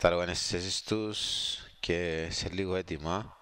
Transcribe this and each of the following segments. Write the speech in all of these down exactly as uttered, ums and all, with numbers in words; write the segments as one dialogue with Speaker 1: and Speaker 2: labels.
Speaker 1: Τα λόγια στις θέσεις τους και σε λίγο έτοιμα.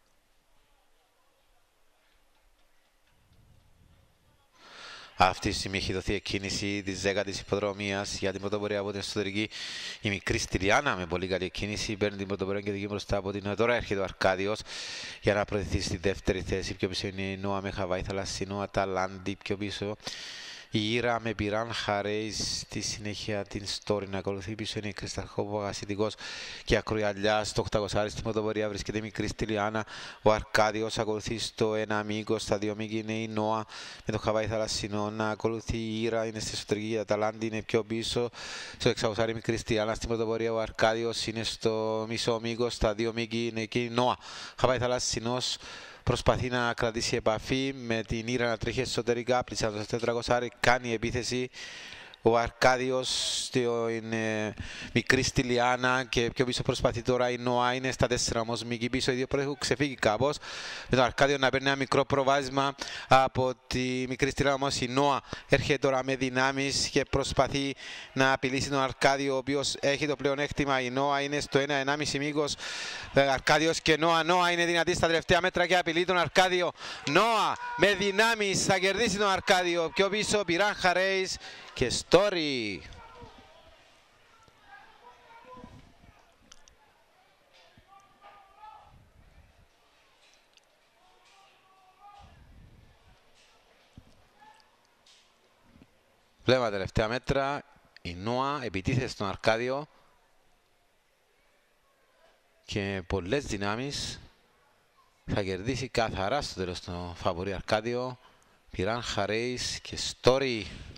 Speaker 1: Αυτή τη στιγμή έχει δοθεί εκκίνηση της δέκατης υποδρομίας για την πρωτοπορία από την εσωτερική. Η μικρή Στυλιάνα με πολύ καλή εκκίνηση παίρνει την πρωτοπορία και δική μπροστά από την. Τώρα έρχεται ο Αρκάδιος για να προωθηθεί στη δεύτερη θέση. Πιο πίσω είναι η Νόα με Χαβάη Θαλασσινό, Αταλάντη πιο πίσω. Η Ήρα με Πυράν Χαρέις στη συνέχεια την Story να ακολουθεί. Πίσω είναι η Κρυσταρχόπου Αγασιτικός και Ακρουιαλιά στο οκτακόσια στην πρωτοπορία βρίσκεται η μικρή Στυλιάνα. Ο Αρκάδιος ακολουθεί στο ένα μήκο, στα δύο μήκη είναι η Νόα με το Χαβάη Θαλασσινό να ακολουθεί. Η Ήρα είναι στη εσωτερική, η Αταλάντη είναι πιο πίσω. Στο εξακόσια η μικρή Στυλιάνα στην πρωτοπορία. Ο Αρκάδιος είναι στο μισό μήκο, στα δύο μήκη είναι και η Νόα. Χαβάη Θαλασσινός προσπαθεί να κρατήσει επαφή με την Ήρα να τρέχει εσωτερικά, πλησιάζει στο τετρακόσια, κάνει επίθεση. Ο Αρκάδιος στην ε, μικρή Στυλιάνα και πιο πίσω προσπαθεί τώρα η Νόα, είναι στα τέσσερα όμως μήκη πίσω, οι δύο έχουν ξεφύγει κάπως. Με τον Αρκάδιο να παίρνει ένα μικρό προβάδισμα από τη μικρή Στυλιάνα, όμως η Νόα έρχεται τώρα με δυνάμεις και προσπαθεί να απειλήσει τον Αρκάδιο, ο οποίος έχει το πλεονέκτημα. Η Νόα είναι στο ένα ενάμιση μήκος. Αρκάδιος και Νόα, Νόα είναι δυνατή στα τελευταία μέτρα και απειλεί τον Αρκάδιο. Νόα με δυνάμεις θα κερδίσει τον Αρκάδιο. Πιο πίσω Πυράν Χαρέις και Story. Βλέπουμε τα τελευταία μέτρα. Η Νόα επιτίθεται στον Αρκάδιο και πολλές δυνάμεις. Θα κερδίσει καθαρά στο τέλος το φαβορί Αρκάδιο. Πυράν Χαρέις και Story.